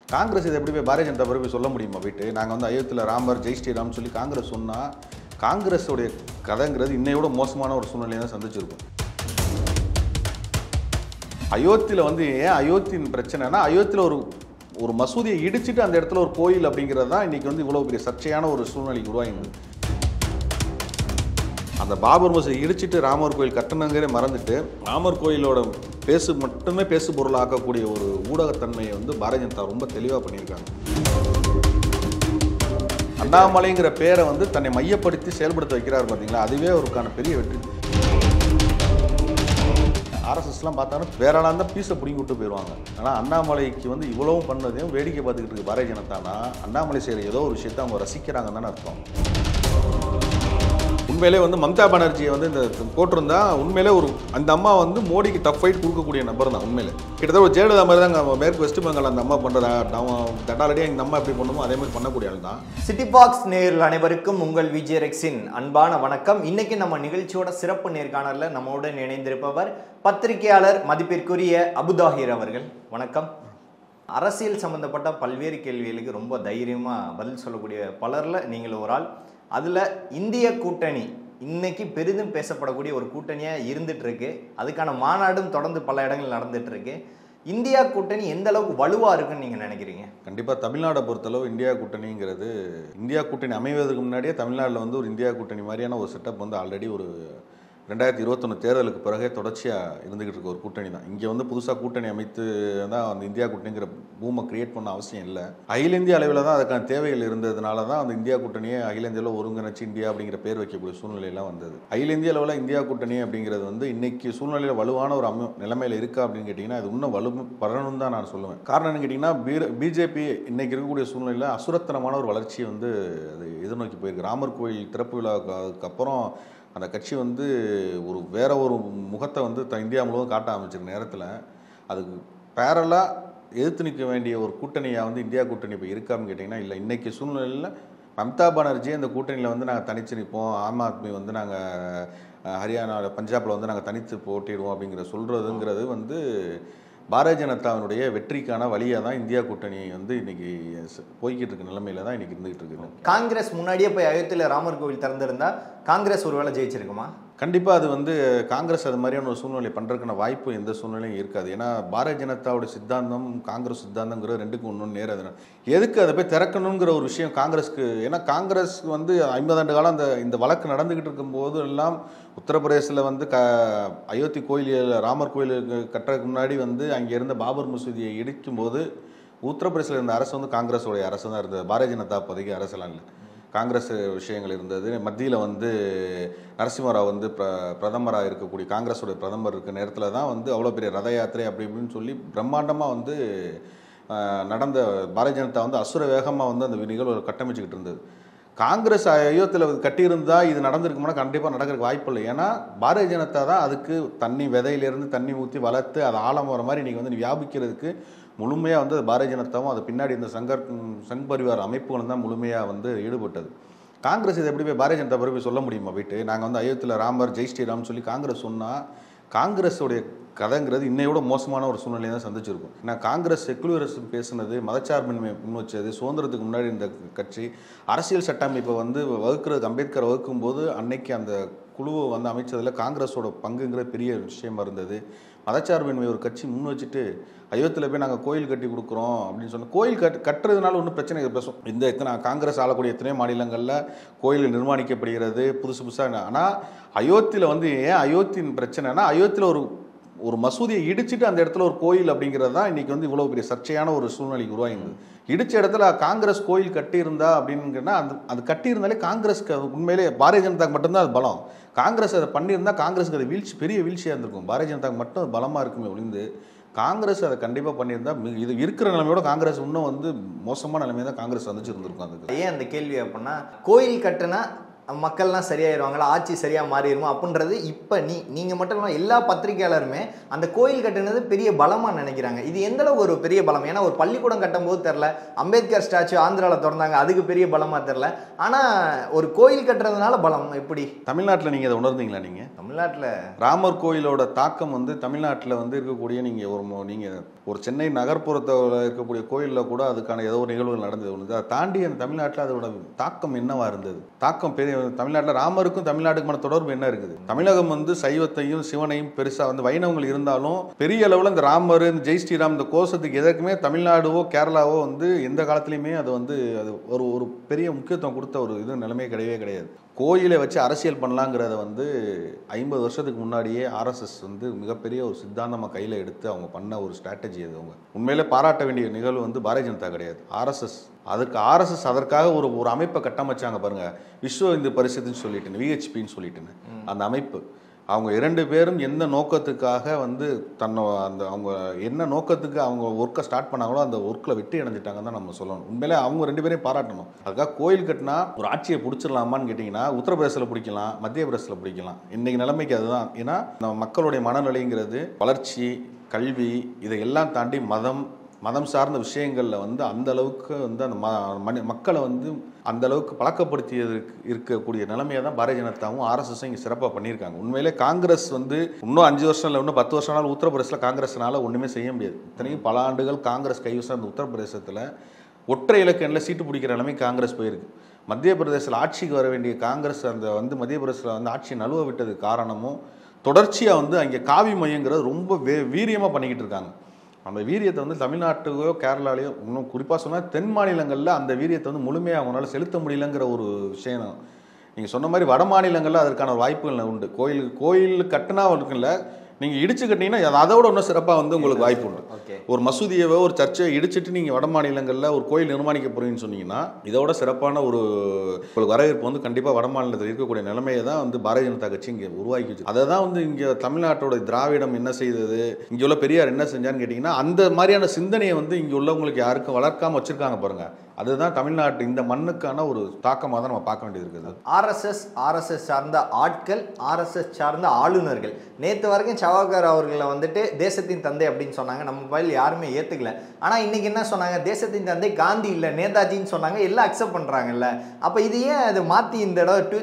காங்கிரஸ் இதை எப்படி போய் பாரதிய ஜனதா போய் சொல்ல முடியுமா? போயிட்டு நாங்கள் வந்து அயோத்தியில் ராமர் ஜெய் ஸ்ரீராம் சொல்லி காங்கிரஸ் சொன்னால் காங்கிரஸோடைய கதைங்கிறது இன்னையோட மோசமான ஒரு சூழ்நிலையை தான் சந்திச்சிருக்கும். அயோத்தியில் வந்து ஏன் அயோத்தியின் பிரச்சனைனா, அயோத்தியில் ஒரு மசூதியை இடிச்சிட்டு அந்த இடத்துல ஒரு கோயில் அப்படிங்கிறது தான் இன்றைக்கி வந்து இவ்வளோ பெரிய சர்ச்சையான ஒரு சூழ்நிலைக்கு உருவாகிடுது. அந்த பாபர் மசூதி இடிச்சிட்டு ராமர் கோயில் கட்டணங்கிறே மறந்துட்டு ராமர் கோயிலோட மட்டுமே பேசு பொருள் ஆக்கக்கூடிய ஒரு ஊடகத்தன்மையை வந்து பாரதிய ஜனதா ரொம்ப தெளிவாக பண்ணியிருக்காங்க. அண்ணாமலைங்கிற பேரை வந்து தன்னை மையப்படுத்தி செயல்படுத்த வைக்கிறார் பார்த்தீங்களா, அதுவே அவருக்கான பெரிய வெற்றி. ஆர்எஸ்எஸ்லாம் பார்த்தாலும் வேற ஆளாக தான் பீஸை பிடிங்கி விட்டு போயிடுவாங்க. ஆனால் அண்ணாமலைக்கு வந்து இவ்வளவும் பண்ணதையும் வேடிக்கை பார்த்துக்கிட்டு இருக்கு பாரதிய ஜனதானா, அண்ணாமலை செய்கிற ஏதோ ஒரு விஷயத்தை அவங்க ரசிக்கிறாங்கன்னு தானே அர்த்தம். உண்மையிலே வந்து மம்தா பானர்ஜியை வந்து இந்த போட்டிருந்தா உண்மையிலே அந்த அம்மா வந்து மோடிக்கு டஃப் ஃபைட் கொடுக்கக்கூடிய நபர் தான். உண்மையிலே கிட்டத்தட்ட ஒரு ஜெயலலிதா மாதிரி தான் மேற்கு வெஸ்ட் பெங்கால் அந்த அம்மா பண்ணுறதா தட்டாலடியாக இந்த அம்மா எப்படி பண்ணுமோ அதே மாதிரி பண்ணக்கூடிய ஆள் தான். சிட்டி பாக்ஸ் நேயர்கள் அனைவருக்கும் உங்கள் விஜய் ரெக்ஸின் அன்பான வணக்கம். இன்னைக்கு நம்ம நிகழ்ச்சியோட சிறப்பு நேர்காணலில் நம்முடன் இணைந்திருப்பவர் பத்திரிகையாளர் மதிப்பிற்குரிய அபுதாஹிர் அவர்கள். வணக்கம். அரசியல் சம்பந்தப்பட்ட பல்வேறு கேள்விகளுக்கு ரொம்ப தைரியமாக பதில் சொல்லக்கூடிய பலரில் நீங்கள் ஒரு ஆள். அதில் இந்திய கூட்டணி இன்னைக்கு பெரிதும் பேசப்படக்கூடிய ஒரு கூட்டணியாக இருந்துட்டு இருக்கு. அதுக்கான மாநாடும் தொடர்ந்து பல இடங்கள் நடந்துட்டு இருக்கு. இந்தியா கூட்டணி எந்த அளவுக்கு வலுவாக இருக்குன்னு நீங்கள் நினைக்கிறீங்க? கண்டிப்பாக தமிழ்நாடை பொறுத்தளவு இந்தியா கூட்டணிங்கிறது, இந்தியா கூட்டணி அமைவதற்கு முன்னாடியே தமிழ்நாட்டில் வந்து ஒரு இந்தியா கூட்டணி மாதிரியான ஒரு செட்டப் வந்து ஆல்ரெடி ஒரு 2021 தேர்தலுக்கு பிறகே தொடர்ச்சியாக இருந்துகிட்டு இருக்க ஒரு கூட்டணி தான். இங்கே வந்து புதுசாக கூட்டணி அமைத்து தான் அந்த இந்தியா கூட்டணிங்கிற பூமை கிரியேட் பண்ண அவசியம் இல்லை. அகில இந்திய அளவில் தான் அதுக்கான தேவைகள் இருந்ததுனால தான் அந்த இந்தியா கூட்டணியை அகில இந்தியாவில் ஒருங்கிணைச்சு இந்தியா அப்படிங்கிற பேர் வைக்கக்கூடிய சூழ்நிலையெல்லாம் வந்தது. அகில இந்திய அளவில் இந்தியா கூட்டணி அப்படிங்கிறது வந்து இன்னைக்கு சூழ்நிலையில் வலுவான ஒரு நிலைமையில் இருக்கா அப்படின்னு கேட்டிங்கன்னா அது இன்னும் வளரணும் தான் நான் சொல்லுவேன். காரணம் என்ன கேட்டிங்கன்னா, பிஜேபி இன்னைக்கு இருக்கக்கூடிய சூழ்நிலையில் அசுரத்தனமான ஒரு வளர்ச்சியை வந்து அது எதிர்நோக்கி போயிருக்கு. ராமர் கோயில் திறப்பு விழாவுக்கு அப்புறம் அந்த கட்சி வந்து வேற ஒரு முகத்தை வந்து இந்தியா முழுவதும் காட்ட ஆரம்பிச்சிருக்க நேரத்தில் அதுக்கு பேரலாக எதிர்த்து நிற்க வேண்டிய ஒரு கூட்டணியாக வந்து இந்தியா கூட்டணி இப்போ இருக்கான்னு கேட்டிங்கன்னா இல்லை. இன்றைக்கி சூழ்நிலையில் மம்தா பானர்ஜி அந்த கூட்டணியில் வந்து நாங்கள் தனித்து நிற்போம், ஆம் ஆத்மி வந்து நாங்கள் ஹரியானாவில் பஞ்சாபில் வந்து நாங்கள் தனித்து போட்டிடுவோம் அப்படிங்கிற சொல்கிறதுங்கிறது வந்து பாரதிய ஜனதாவினுடைய வெற்றிக்கான வழியாக தான் இந்தியா கூட்டணி வந்து இன்னைக்கு போய்கிட்டு இருக்க நிலைமையில தான் இன்னைக்கு இருந்துகிட்டு இருக்கு. காங்கிரஸ் முன்னாடியே போய் அயோத்தியில் ராமர் கோவில் திறந்திருந்தா காங்கிரஸ் ஒருவேளை ஜெயிச்சிருக்குமா? கண்டிப்பாக அது வந்து காங்கிரஸ் அது மாதிரியான ஒரு சூழ்நிலை பண்ணுறதுக்கான வாய்ப்பு எந்த சூழ்நிலையும் இருக்காது. ஏன்னா பாரதிய ஜனதாவோட சித்தாந்தம் காங்கிரஸ் சித்தாந்தங்கிற ரெண்டுக்கும் ஒன்று நேரம். எதுக்கு அதை போய் திறக்கணுங்கிற ஒரு விஷயம் காங்கிரஸ்க்கு, ஏன்னா காங்கிரஸ் வந்து 50 ஆண்டு காலம் இந்த வழக்கு நடந்துக்கிட்டு இருக்கும்போது எல்லாம் உத்தரப்பிரதேசில் வந்து அயோத்தி கோயில் ராமர் கோயிலுக்கு கட்டுறதுக்கு முன்னாடி வந்து அங்கே இருந்த பாபர் மசூதியை இடிக்கும்போது உத்தரப்பிரதேசில் இருந்த அரசு வந்து காங்கிரஸோடைய அரசு தான் இருந்தது. பாரதிய ஜனதா அப்போதைக்கு அரசெல்லாம் இல்லை, காங்கிரஸ் விஷயங்கள் இருந்தது. மத்தியில் வந்து நரசிம்மராவ் வந்து பிரதமராக இருக்கக்கூடிய காங்கிரஸோடைய பிரதமர் இருக்க நேரத்தில் தான் வந்து அவ்வளோ பெரிய ரத யாத்திரை அப்படி இப்படின்னு சொல்லி பிரம்மாண்டமாக வந்து நடந்த பாரதிய ஜனதா வந்து அசுர வேகமாக வந்து அந்த நிகழ்வு கட்டமைச்சுக்கிட்டு இருந்தது. காங்கிரஸ் அயோத்தியில் கட்டியிருந்தால் இது நடந்திருக்கும்னா கண்டிப்பாக நடக்கிறதுக்கு வாய்ப்பு இல்லை. ஏன்னா பாரதிய ஜனதா தான் அதுக்கு தண்ணி விதையிலேருந்து தண்ணி ஊற்றி வளர்த்து அதை ஆழம் வர மாதிரி இன்றைக்கி வந்து வியாபிக்கிறதுக்கு முழுமையாக வந்து பாரதிய ஜனதாவும் அது பின்னாடி இந்த சங் பரிவார் அமைப்புகளும் தான் முழுமையாக வந்து ஈடுபட்டது. காங்கிரஸ் இதை எப்படி போய் பாரதிய ஜனதா போய் சொல்ல முடியுமா? போயிட்டு நாங்கள் வந்து அயோத்தியில் ராமர் ஜெய் ஸ்ரீராம் சொல்லி காங்கிரஸ் சொன்னால் காங்கிரஸோடைய கதைங்கிறது இன்னையோட மோசமான ஒரு சூழ்நிலையை தான் சந்திச்சிருக்கும். ஏன்னா காங்கிரஸ் செக்குலரிசம் பேசுனது, மதச்சார்பின்மை முன் வச்சது, சுதந்திரத்துக்கு முன்னாடி இந்த கட்சி அரசியல் சட்டமைப்பை வந்து வகுக்கிறதுக்கு அம்பேத்கர் வகுக்கும் போது அன்னைக்கு அந்த குழுவை வந்து அமைச்சதில் காங்கிரஸோட பங்குங்கிற பெரிய விஷயமா இருந்தது. மதச்சார்பின்மை ஒரு கட்சி முன் வச்சுட்டு அயோத்தியில் போய் நாங்கள் கோயில் கட்டி கொடுக்குறோம் அப்படின்னு சொன்னால் கோயில் கட்டுறதுனால ஒன்றும் பிரச்சனை பேசும். எத்தனை காங்கிரஸ் ஆளக்கூடிய எத்தனையோ மாநிலங்களில் கோயில் நிர்மாணிக்கப்படுகிறது புதுசு புதுசாக. ஆனால் அயோத்தியில் வந்து ஏன் அயோத்தியின் பிரச்சனைனா, அயோத்தியில் ஒரு மசூதியை இடிச்சிட்டு அந்த இடத்துல ஒரு கோயில் அப்படிங்கிறது தான் இன்றைக்கி வந்து இவ்வளோ பெரிய சர்ச்சையான ஒரு சூழ்நிலைக்கு உருவாகிருந்தது. இடித்த இடத்துல காங்கிரஸ் கோயில் கட்டியிருந்தா அப்படின்னா அது கட்டியிருந்தாலே காங்கிரஸ்க்கு அது உண்மையிலே பாரதிய ஜனதாக்கு மட்டும்தான் அது பலம். காங்கிரஸ் அதை பண்ணியிருந்தால் காங்கிரஸுக்கு அது பெரிய வீழ்ச்சியாக இருந்திருக்கும். பாரதிய ஜனதாக்கு மட்டும் அது பலமாக இருக்குமே ஒழிந்து காங்கிரஸ் அதை கண்டிப்பாக பண்ணியிருந்தா இது இருக்கிற நிலைமையோட காங்கிரஸ் இன்னும் வந்து மோசமான நிலைமையை தான் காங்கிரஸ் வந்துச்சு இருந்திருக்கும். அதுக்கு ஏன் அந்த கேள்வி அப்படின்னா, கோயில் கட்டினா மக்கள்லாம் சரியாயிருவாங்களா, ஆட்சி சரியா மாறிடுமா அப்படின்றது இப்போ நீங்க மட்டும் இல்லாமல் எல்லா பத்திரிகையாளருமே அந்த கோயில் கட்டுனது பெரிய பலமா நினைக்கிறாங்க. இது எந்த அளவுக்கு ஒரு பெரிய பலம்? ஏன்னா ஒரு பள்ளிக்கூடம் கட்டும் போது தெரில, அம்பேத்கர் ஸ்டாச்சு ஆந்திராவில் திறந்தாங்க, அதுக்கு பெரிய பலமா தெரில. ஆனா ஒரு கோயில் கட்டுறதுனால பலம் எப்படி? தமிழ்நாட்டில் நீங்க இதை உணர்ந்தீங்களா? நீங்க தமிழ்நாட்டில் ராமர் கோயிலோட தாக்கம் வந்து தமிழ்நாட்டில் வந்து இருக்கக்கூடிய நீங்க ஒரு சென்னை நகர்ப்புறத்தில் இருக்கக்கூடிய கோயிலில் கூட அதுக்கான ஏதோ ஒரு நிகழ்வுகள் நடந்தது ஒன்று. அதை தாண்டி அந்த தமிழ்நாட்டில் அதோட தாக்கம் என்னவா இருந்தது? தாக்கம் பெரிய தமிழ்நாட்டில் ராமருக்கும் தமிழ்நாட்டுக்குமான தொடர்பு என்ன இருக்குது? தமிழகம் வந்து சைவத்தையும் சிவனையும் பெருசா வந்து வைணவங்கள் இருந்தாலும் பெரிய அளவில் இந்த ராமர், இந்த ஜெய் ஸ்ரீராம், இந்த கோஷத்துக்கு எதற்குமே தமிழ்நாடுவோ கேரளாவோ வந்து எந்த காலத்துலையுமே அது வந்து அது ஒரு பெரிய முக்கியத்துவம் கொடுத்த ஒரு இது நிலைமையே கிடையவே கிடையாது. கோயிலை வச்சு அரசியல் பண்ணலாங்கிறத வந்து 50 வருஷத்துக்கு முன்னாடியே ஆர்எஸ்எஸ் வந்து மிகப்பெரிய ஒரு சித்தாந்தமாக கையில் எடுத்து அவங்க பண்ண ஒரு ஸ்ட்ராட்டஜி அது. அவங்க உண்மையிலே பாராட்ட வேண்டிய நிகழ்வு வந்து பாரதிய ஜனதா கிடையாது, ஆர்எஸ்எஸ். ஆர்எஸ்எஸ் அதற்காக ஒரு அமைப்பை கட்டமைச்சாங்க பாருங்க, விஸ்வ இந்து பரிஷத்துன்னு சொல்லிட்டுன்னு, விஹெச்பின்னு சொல்லிட்டுன்னு அந்த அமைப்பு. அவங்க 2 பேரும் எந்த நோக்கத்துக்காக வந்து அவங்க என்ன நோக்கத்துக்கு அவங்க ஒர்க்கை ஸ்டார்ட் பண்ணாங்களோ அந்த ஒர்க்கில் வெற்றி அடைஞ்சிட்டாங்கன்னு தான் நம்ம சொல்லணும். உண்மையிலே அவங்க 2 பேரையும் பாராட்டணும். அதுக்காக கோயில் கட்டினா ஒரு ஆட்சியை பிடிச்சிடலாமான்னு கேட்டிங்கன்னா உத்தரப்பிரதேசத்தில் பிடிக்கலாம், மத்திய பிரதேசத்தில் பிடிக்கலாம். இன்றைக்கி நிலைமைக்கு அதுதான். ஏன்னா நம்ம மக்களுடைய மனநிலைங்கிறது வளர்ச்சி, கல்வி, இதையெல்லாம் தாண்டி மதம் சார்ந்த விஷயங்களில் வந்து அந்த அளவுக்கு வந்து அந்த மக்களை வந்து அந்த அளவுக்கு பழக்கப்படுத்தியது இருக்கக்கூடிய நிலைமையை தான் பாரதிய ஜனதாவும் ஆர்எஸ்எஸும் இங்கே சிறப்பாக பண்ணியிருக்காங்க. உண்மையிலே காங்கிரஸ் வந்து இன்னும் 5 வருஷம் இல்லை, இன்னும் 10 வருஷம் நாள் உத்தரப்பிரதேசத்தில் காங்கிரஸ்னால ஒன்றுமே செய்ய முடியாது. இத்தனையும் பல ஆண்டுகள் காங்கிரஸ் கைவசம் அந்த உத்தரப்பிரதேசத்தில் ஒற்றை இலக்க எண்ணில் சீட்டு பிடிக்கிற நிலைமை காங்கிரஸ் போயிருக்கு. மத்திய பிரதேசத்தில் ஆட்சிக்கு வர வேண்டிய காங்கிரஸ் மத்திய பிரதேசத்தில் வந்து ஆட்சியை நழுவ விட்டதுக்கு காரணமும் தொடர்ச்சியாக வந்து அங்கே காவி மையங்கிறது ரொம்ப வீரியமாக பண்ணிக்கிட்டு இருக்காங்க. அந்த வீரியத்தை வந்து தமிழ்நாட்டுக்கோ கேரளாலேயோ இன்னும் குறிப்பாக சொன்னால் தென் மாநிலங்களில் அந்த வீரியத்தை வந்து முழுமையாக அவங்களால செலுத்த முடியலங்கிற ஒரு விஷயம். நீங்கள் சொன்ன மாதிரி வட மாநிலங்களில் அதற்கான வாய்ப்புகள் உண்டு. கோயில் கட்டினா இருக்குல்ல, நீங்கள் இடிச்சு கட்டினீங்கன்னா அதோட இன்னும் சிறப்பாக வந்து உங்களுக்கு வாய்ப்பு உண்டு. ஒரு மசூதியவோ ஒரு சர்ச்சையை இடிச்சிட்டு நீங்கள் வட மாநிலங்களில் ஒரு கோயில் நிர்மாணிக்க போறீங்கன்னு சொன்னீங்கன்னா இதோட சிறப்பான ஒரு உங்களுக்கு வரவேற்பு வந்து கண்டிப்பாக வட மாநிலத்தில் இருக்கக்கூடிய நிலைமையை தான் வந்து பாரதிய ஜனதா கட்சி இங்கே உருவாக்கி வச்சு. அதை தான் வந்து இங்கே தமிழ்நாட்டோட திராவிடம் என்ன செய்தது, இங்கே உள்ள பெரியார் என்ன செஞ்சான்னு கேட்டிங்கன்னா அந்த மாதிரியான சிந்தனையை வந்து இங்கே உள்ளவங்களுக்கு யாருக்கும் வளர்க்காமல் வச்சுருக்காங்க பாருங்க. அதுதான் தமிழ்நாட்டு இந்த மண்ணுக்கான ஒரு தாக்கமாக தான் நம்ம பார்க்க வேண்டியது இருக்குது. ஆர்எஸ்எஸ் சார்ந்த ஆட்கள், ஆர்எஸ்எஸ் சார்ந்த ஆளுநர்கள் நேற்று வரைக்கும் சவார்கர் அவர்களை வந்துட்டு தேசத்தின் தந்தை அப்படின்னு சொன்னாங்க. நம்ம பயில் யாருமே ஏற்றுக்கல. ஆனால் இன்னைக்கு என்ன சொன்னாங்க, தேசத்தின் தந்தை காந்தி இல்லை நேதாஜின்னு சொன்னாங்க. எல்லாம் அக்செப்ட் பண்ணுறாங்கல்ல. அப்போ இது ஏன் அதை மாற்றி இந்த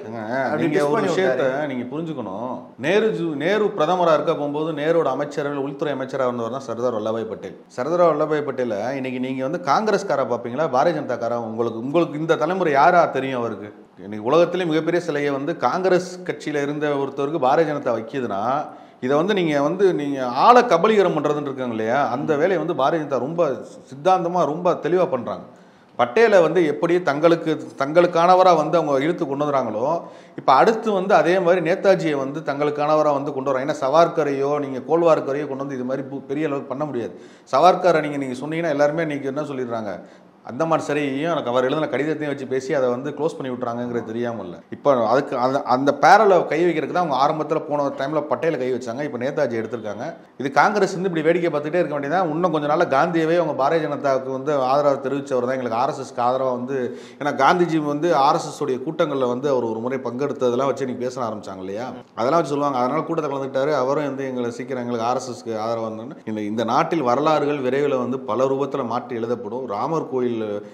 ஒரு விஷயத்தை நீங்கள் புரிஞ்சுக்கணும். நேரு பிரதமராக இருக்க போகும்போது நேரோட அமைச்சர்கள் உள்துறை அமைச்சராக இருந்தவர் தான் சர்தார் வல்லபாய் பட்டேல். சர்தார் வல்லபாய் பட்டேலை இன்னைக்கு நீங்கள் வந்து காங்கிரஸ்கார பார்ப்பீங்களா, பாரதிய ஜனதாக்காரன்? உங்களுக்கு இந்த தலைமுறை யாரா தெரியும் அவருக்கு? இன்னைக்கு உலகத்திலே மிகப்பெரிய சிலையை வந்து காங்கிரஸ் கட்சியில் இருந்த ஒருத்தருக்கு பாரதிய ஜனதா வைக்கிதுன்னா இதை வந்து நீங்கள் ஆளை கபலீகரம் பண்ணுறதுன்னு இருக்காங்க இல்லையா, அந்த வேலையை வந்து பாரதிய ஜனதா ரொம்ப சித்தாந்தமாக ரொம்ப தெளிவாக பண்ணுறாங்க. பட்டேலை வந்து எப்படி தங்களுக்கானவராக வந்து அவங்க இழுத்து கொண்டு வந்துறாங்களோ, இப்போ அடுத்து வந்து அதே மாதிரி நேதாஜியை வந்து தங்களுக்கானவராக வந்து கொண்டு வராங்க. ஏன்னா சவார்கரையோ நீங்கள் கோல்வார்கரையோ கொண்டு வந்து இது மாதிரி பெரிய அளவுக்கு பண்ண முடியாது. சவார்கரை நீங்கள் சொன்னீங்கன்னா எல்லாருமே நீங்கள் என்ன சொல்லிடுறாங்க, அந்த மாதிரி சரியும் எனக்கு அவர் எழுதின கடிதத்தையும் வச்சு பேசி அதை வந்து க்ளோஸ் பண்ணி விட்றாங்கிறது தெரியாமல் இல்லை. இப்போ அதுக்கு அந்த பேரலை கை வைக்கிறதுக்கு தான் அவங்க ஆரம்பத்தில் போன டைமில் பட்டேலை கை வச்சாங்க. இப்போ நேதாஜி எடுத்திருக்காங்க. இது காங்கிரஸ் வந்து இப்படி வேடிக்கை பார்த்துட்டே இருக்க வேண்டியதான். இன்னும் கொஞ்சம் நாள் காந்தியவே அவங்க பாரதிய ஜனதாவுக்கு வந்து ஆதரவு தெரிவித்தவர் தான் எங்களுக்கு ஆர்எஸ்எஸ்க்கு ஆதரவாக வந்து, ஏன்னா காந்திஜி வந்து ஆர்எஸ்எஸ் உடைய கூட்டங்களில் வந்து அவர் ஒரு முறை பங்கெடுத்ததெல்லாம் வச்சு நீங்கள் பேச ஆரம்பிச்சாங்க இல்லையா, அதெல்லாம் வச்சு சொல்லுவாங்க. அதனால கூட்டத்தை கலந்துக்கிட்டாரு அவரும் வந்து எங்களுக்கு ஆர்எஸ்எஸ்க்கு ஆதரவாக இருந்தோன்னு. இந்த நாட்டில் வரலாறுகள் விரைவில் வந்து பல ரூபத்தில் மாற்றி எழுதப்படும். ராமர் கோயில்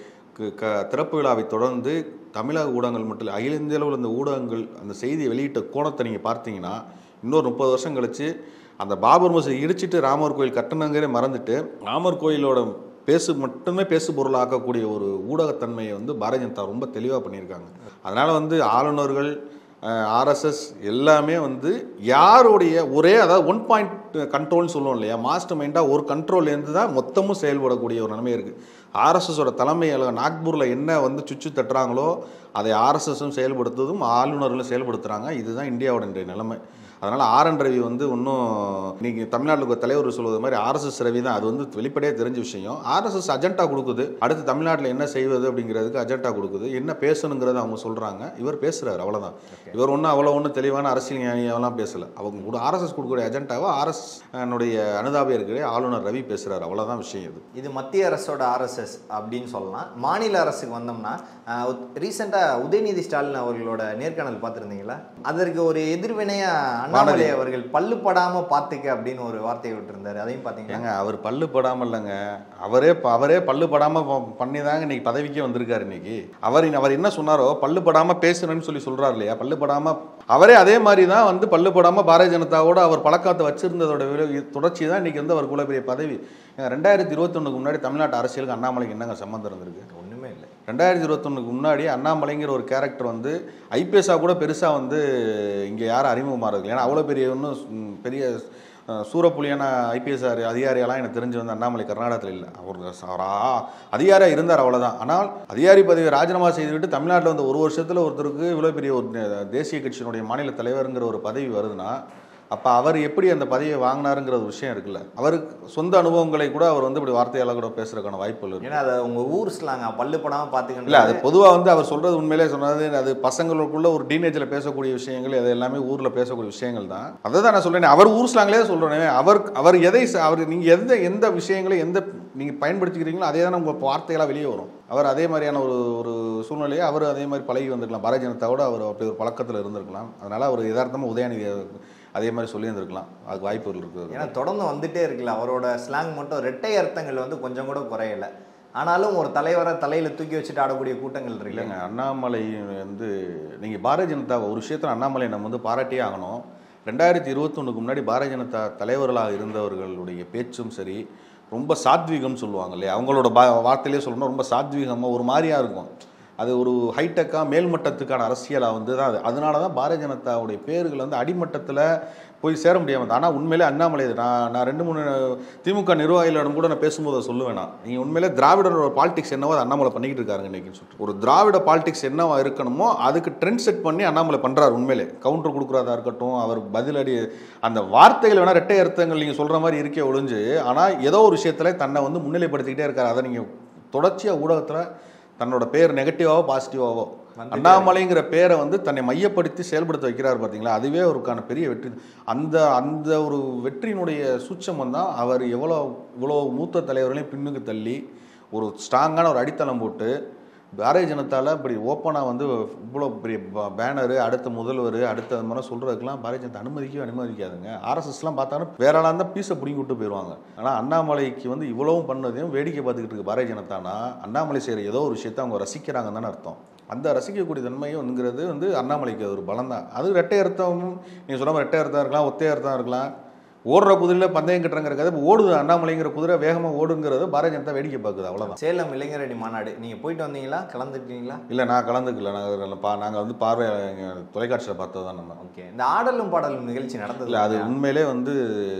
திறப்பு விழாவை தொடர்ந்து தமிழக ஊடகங்கள் மட்டும் இல்லை, அகில இந்திய அளவில் இந்த ஊடகங்கள் அந்த செய்தியை வெளியிட்ட கோணத்தை நீங்கள் பார்த்தீங்கன்னா இன்னொரு 30 வருஷம் கழிச்சு அந்த பாபர் மசூதி இடிச்சிட்டு ராமர் கோயில் கட்டணங்கிறே மறந்துட்டு ராமர் கோயிலோட மட்டுமே பேசு பொருளாக்கக்கூடிய ஒரு ஊடகத்தன்மையை வந்து பாரதிய ஜனதா ரொம்ப தெளிவாக பண்ணியிருக்காங்க. அதனால் வந்து ஆளுநர்கள், ஆர்எஸ்எஸ் எல்லாமே வந்து யாருடைய அதாவது 1 பாயிண்ட் கண்ட்ரோல்னு சொல்லுவோம் இல்லையா, மாஸ்டர் மைண்டாக ஒரு கண்ட்ரோல்லேருந்து தான் மொத்தமும் செயல்படக்கூடிய ஒரு நிலைமை இருக்குது. ஆர்எஸ்எஸோட தலைமையில் நாக்பூரில் என்ன வந்து சுச்சு தட்டுறாங்களோ அதை ஆர்எஸ்எஸும் செயல்படுத்துவதும் ஆளுநர்களும் செயல்படுத்துகிறாங்க. இதுதான் இந்தியாவோட இன்றைய நிலைமை. அதனால் ஆர்என் ரவி வந்து இன்னும் இன்னைக்கு தமிழ்நாட்டுக்கு தலைவர் சொல்வது மாதிரி ஆர்எஸ்எஸ் ரவி தான். அது வந்து வெளிப்படையாக தெரிஞ்ச விஷயம். ஆர்எஸ்எஸ் அஜெண்டா கொடுக்குது, அடுத்து தமிழ்நாட்டில் என்ன செய்வது அப்படிங்கிறதுக்கு அஜெண்டா கொடுக்குது, என்ன பேசணுங்கிறத அவங்க சொல்கிறாங்க. இவர் பேசுகிறார், அவ்வளோதான். இவர் ஒன்றும் தெளிவான அரசியல் ஞானியெல்லாம் பேசலை. அவங்க கூட ஆர்எஸ்எஸ் கொடுக்கக்கூடிய அஜெண்டாவை ஆர்எஸ்னுடைய அனுதாபியாக இருக்கிற ஆளுநர் ரவி பேசுகிறார், அவ்வளோதான் விஷயம். இது மத்திய அரசோட ஆர்எஸ்எஸ் அப்படின்னு சொல்லலாம். மாநில அரசுக்கு வந்தோம்னா ரீசெண்டாக உதயநிதி ஸ்டாலின் அவர்களோட நேர்காணல் பார்த்துருந்தீங்களா? அதற்கு ஒரு எதிர்வினையா அண்ணாமலை அவர்கள் பல்லுப்படாம பார்த்துக்க அப்படின்னு ஒரு வார்த்தையை விட்டுருந்தாரு. அதையும் பார்த்தீங்கன்னா அவர் பல்லுப்படாமல் இல்லைங்க, அவரே பல்லுப்படாமல் பண்ணி தாங்க இன்னைக்கு பதவிக்கே வந்திருக்காரு. இன்னைக்கு அவர் என்ன சொன்னாரோ பல்லுப்படாமல் பேசணும்னு சொல்றாரு இல்லையா, பல்லுப்படாமல் அவரே அதே மாதிரி தான் வந்து பல்லுப்படாமல் பாரதிய ஜனதாவோட அவர் பழக்கத்தை வச்சிருந்ததோட தொடர்ச்சி தான் இன்னைக்கு வந்து அவருக்கு இவ்வளோ பெரிய பதவி. 2021 முன்னாடி தமிழ்நாட்டு அரசியலுக்கு அண்ணாமலைக்கு என்னங்க சம்மந்தம் இருந்திருக்கு? ஒன்றுமே இல்லை. 2021 முன்னாடி அண்ணாமலைங்கிற ஒரு கேரக்டர் வந்து ஐபிஎஸ்ஸாக கூட பெருசாக வந்து இங்கே யாரும் அறிமுகமாகிறது. ஏன்னா அவ்வளோ பெரிய சூரப்புலியான ஐபிஎஸ் அதிகாரியெல்லாம் எனக்கு தெரிஞ்சு வந்து அண்ணாமலை கர்நாடகத்தில் இல்லை. அவர் அதிகாரியாக இருந்தார், அவ்வளோதான். ஆனால் அதிகாரி பதவியை ராஜினாமா செய்துவிட்டு தமிழ்நாட்டில் வந்து ஒரு வருஷத்தில் ஒருத்தருக்கு இவ்வளோ பெரிய ஒரு தேசிய கட்சியினுடைய மாநில தலைவருங்கிற ஒரு பதவி வருதுன்னா அப்போ அவர் எப்படி அந்த பதவியை வாங்கினாருங்கிற ஒரு விஷயம் இருக்குல்ல. அவருக்கு சொந்த அனுபவங்களை கூட அவர் வந்து இப்படி வார்த்தையால் கூட பேசுறதுக்கான வாய்ப்பு இல்லை. ஏன்னா அதை உங்கள் ஊர் ஸ்லாங்க பல்லுப்படாமல் பார்த்துக்கணும் இல்லை, அது பொதுவாக வந்து அவர் சொல்கிறது உண்மையிலே சொன்னது அது பசங்களுக்குள்ள ஒரு டீனேஜில் பேசக்கூடிய விஷயங்கள், அது எல்லாமே ஊரில் பேசக்கூடிய விஷயங்கள் தான். அதை தான் நான் சொல்கிறேன். அவர் ஊர் ஸ்லாங்லேயே சொல்கிறேன். அவர் நீங்கள் எந்த விஷயங்களை நீங்கள் பயன்படுத்திக்கிறீங்களோ அதே தானே உங்கள் வார்த்தைகளாக வெளியே வரும். அவர் அதே மாதிரியான ஒரு சூழ்நிலையை அவர் அதே மாதிரி பழகி வந்திருக்கலாம். பாரதிய ஜனதாவோட அவர் அப்படி ஒரு பழக்கத்தில் இருந்திருக்கலாம். அதனால் அவர் யதார்த்தமாக உதயநிதி அதே மாதிரி சொல்லியிருந்திருக்கலாம். அதுக்கு வாய்ப்புகள் இருக்குது. ஏன்னா தொடர்ந்து வந்துட்டே இருக்குல்ல, அவரோட ஸ்லாங் மட்டும் ரெட்டை அர்த்தங்கள் வந்து கொஞ்சம் கூட குறையலை. ஆனாலும் ஒரு தலைவரை தலையில் தூக்கி வச்சுட்டு ஆடக்கூடிய கூட்டங்கள் இருக்கு இல்லைங்க. அண்ணாமலை வந்து நீங்கள் பாரதிய ஜனதா ஒரு விஷயத்தில் அண்ணாமலை நம்ம வந்து பாராட்டியே ஆகணும். 2021 முன்னாடி பாரதிய ஜனதா தலைவர்களாக இருந்தவர்களுடைய பேச்சும் சரி, ரொம்ப சாத்வீகம்னு சொல்லுவாங்க இல்லையா, அவங்களோட வார்த்தையிலே சொல்லணும், ரொம்ப சாத்வீகமாக ஒரு மாதிரியாக இருக்கும். அது ஒரு ஹைடெக்காக மேல்மட்டத்துக்கான அரசியலாக வந்து தான். அதனால தான் பாரதிய ஜனதாவுடைய பேர்கள் வந்து அடிமட்டத்தில் போய் சேர முடியாமல். ஆனால் உண்மையிலே அண்ணாமலை நான் 2-3 திமுக நிர்வாகிகளிடம் கூட நான் பேசும்போது அதை சொல்லுவேன். நீங்கள் உண்மையிலே திராவிடரோட பாலிடிக்ஸ் என்னவோ அதை அண்ணாமலை பண்ணிக்கிட்டு இருக்காருங்க இன்றைக்கின்னு சொல்லிட்டு. ஒரு திராவிட பாலிடிக்ஸ் என்னவா இருக்கணுமோ அதுக்கு ட்ரெண்ட் செட் பண்ணி அண்ணாமலை பண்ணுறாரு. உண்மையிலே கவுண்டர் கொடுக்குறதா இருக்கட்டும், அவர் பதிலடி அந்த வார்த்தைகள் வேணால் ரெட்டை அர்த்தங்கள் நீங்கள் சொல்கிற மாதிரி இருக்கே ஒழிஞ்சு, ஆனால் ஏதோ ஒரு விஷயத்தில் தன்னை வந்து முன்னிலைப்படுத்திக்கிட்டே இருக்கார். அதை நீங்கள் தொடர்ச்சியாக ஊடகத்தில் தன்னோட பேர் நெகட்டிவாவோ பாசிட்டிவாவோ அண்ணாமலைங்கிற பேரை வந்து தன்னை மையப்படுத்தி செயல்படுத்த வைக்கிறார் பார்த்தீங்களா, அதுவே அவருக்கான பெரிய வெற்றி. அந்த ஒரு வெற்றியினுடைய சூட்சம் தான் அவர் இவ்வளோ மூத்த தலைவர்களையும் பின்னுக்கு தள்ளி ஒரு ஸ்ட்ராங்கான ஒரு அடித்தளம் போட்டு பாரதிய ஜனதாவில் இப்படி ஓப்பனாக வந்து இவ்வளோ பெரிய பேனரு, அடுத்த முதல்வர், அடுத்த அது மாதிரி சொல்கிறதுக்கெல்லாம் பாரதிய ஜனதா அனுமதிக்காதுங்க. ஆர்எஸ்எஸ்லாம் பார்த்தாலும் வேற ஆளாக இருந்தால் பீஸை பிடிங்கி விட்டு போயிடுவாங்க. ஆனால் அண்ணாமலைக்கு வந்து இவ்வளவும் பண்ணதையும் வேடிக்கை பார்த்துக்கிட்டு இருக்கு பாரதிய ஜனதானா, அண்ணாமலை செய்கிற ஏதோ ஒரு விஷயத்தை அவங்க ரசிக்கிறாங்கன்னு தானே அர்த்தம். அந்த ரசிக்கக்கூடிய தன்மைங்கிறது வந்து அண்ணாமலைக்கு அது ஒரு பலம் தான். அது ரெட்டை அர்த்தம், நீங்கள் சொன்ன ரெட்டை அர்த்தம் இருக்கலாம், ஒத்தை அர்த்தம் இருக்கலாம். ஓடுற குதிரையில் பந்தயம் கட்டுறங்கிறது ஓடுது, அண்ணாமலைங்கிற குதிரை வேகமாக ஓடுங்கிறது பாரதிய ஜனதா வேடிக்கை பார்க்குது, அவ்வளோதான். சேலம் இளைஞரணி மாநாடு நீங்கள் போயிட்டு வந்தீங்களா, கலந்துருக்கீங்களா? இல்லை, நான் கலந்துக்கல. நாங்கள் வந்து பார்வை தொலைக்காட்சியில் பார்த்தது தான் நம்ம. ஓகே. இந்த ஆடலும் பாடலும் நிகழ்ச்சி நடந்தது இல்லை, அது உண்மையிலே வந்து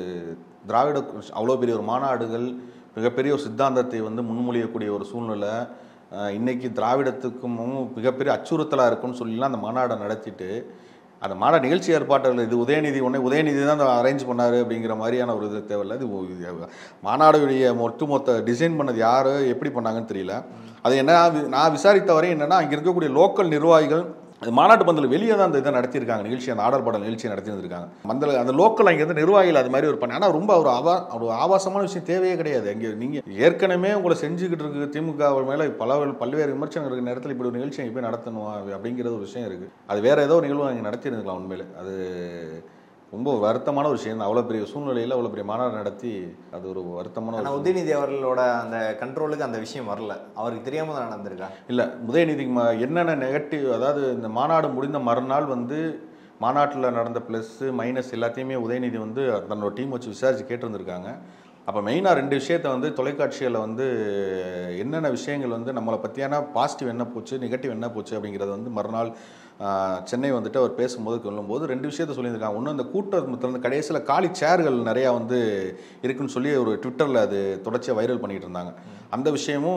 திராவிட அவ்வளோ பெரிய ஒரு மாநாடுகள், மிகப்பெரிய ஒரு சித்தாந்தத்தை வந்து முன்மொழியக்கூடிய ஒரு சூழ்நிலை, இன்னைக்கு திராவிடத்துக்கும் மிகப்பெரிய அச்சுறுத்தலாக இருக்குன்னு சொல்லிலாம் அந்த மாநாடை நடத்திட்டு அந்த மாநாடு நிகழ்ச்சி ஏற்பாட்டர்கள் இது உதயநிதி தான் அந்த அரேஞ்ச் பண்ணார் அப்படிங்கிற மாதிரியான ஒரு இது தேவையில்லை. இது மாநாடுடைய ஒட்டுமொத்த டிசைன் பண்ணது யார், எப்படி பண்ணாங்கன்னு தெரியல. அது என்ன, நான் விசாரித்த வரை என்னென்னா அங்கே இருக்கக்கூடிய லோக்கல் நிர்வாகிகள் அது மாநாட்டு பந்தல் வெளியே தான் அந்த இதை நடத்தியிருக்காங்க, நிகழ்ச்சி, அந்த ஆடல் பாடல் நிகழ்ச்சியை நடத்தியிருக்காங்க. அந்த லோக்கல் அங்கேருந்து நிர்வாகிகள் அது மாதிரி ஒரு பண்ண. ஆனால் ரொம்ப ஒரு ஆபாசமான விஷயம் தேவையே கிடையாது. அங்கே நீங்கள் ஏற்கனவே உங்களை செஞ்சுக்கிட்டு இருக்கு திமுக மேலே பல்வேறு விமர்சனம் இருக்கிற நேரத்தில் இப்படி ஒரு நிகழ்ச்சி அங்கே போய் நடத்தணும் அப்படிங்கிற ஒரு விஷயம் இருக்குது. அது வேறு ஏதோ ஒரு நிகழ்வு அங்கே நடத்தியிருந்துக்கலாம். உண்மையிலே அது ரொம்ப வருத்தமான ஒரு விஷயம். அவ்வளோ பெரிய சூழ்நிலையில் அவ்வளோ பெரிய மாநாடு நடத்தி அது ஒரு வருத்தமான. ஆனால் உதயநிதி அவர்களோட அந்த கண்ட்ரோலுக்கு அந்த விஷயம் வரல, அவருக்கு தெரியாமல் தான் நடந்திருக்கா? இல்லை, உதயநிதி என்னென்ன நெகட்டிவ், அதாவது இந்த மாநாடு முடிந்த மறுநாள் வந்து மாநாட்டில் நடந்த ப்ளஸ்ஸு மைனஸ் எல்லாத்தையுமே உதயநிதி வந்து தன்னோட டீம் வச்சு விசாரித்து கேட்டிருந்துருக்காங்க. அப்போ மெயினாக ரெண்டு விஷயத்தை வந்து தொலைக்காட்சியில் வந்து என்னென்ன விஷயங்கள் வந்து நம்மளை பற்றியான பாசிட்டிவ் என்ன போச்சு நெகட்டிவ் என்ன போச்சு அப்படிங்கிறத வந்து மறுநாள் சென்னை வந்துட்டு அவர் பேசும்போது சொல்லும்போது ரெண்டு விஷயத்த சொல்லியிருக்காங்க. ஒன்று அந்த கூட்டத்தில் கடைசியில் காலி சேர்கள் நிறையா வந்து இருக்குன்னு சொல்லி ஒரு ட்விட்டரில் அது தொடர்ச்சியாக வைரல் பண்ணிகிட்டு இருந்தாங்க. அந்த விஷயமும்